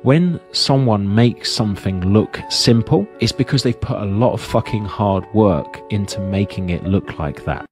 When someone makes something look simple, it's because they've put a lot of fucking hard work into making it look like that.